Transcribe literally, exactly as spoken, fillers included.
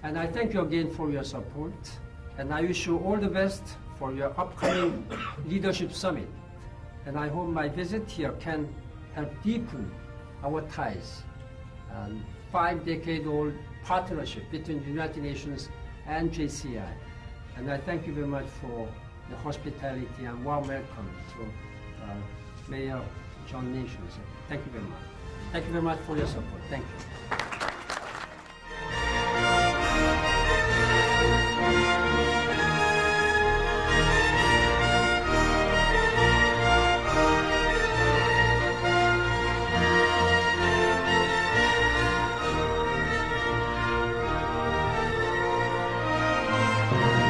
And I thank you again for your support. And I wish you all the best for your upcoming Leadership Summit. And I hope my visit here can help deepen our ties and five-decade-old partnership between the United Nations and J C I. And I thank you very much for the hospitality and warm welcome to uh, Mayor John Nation. So thank you very much. Thank you very much for your support. Thank you. Thank you.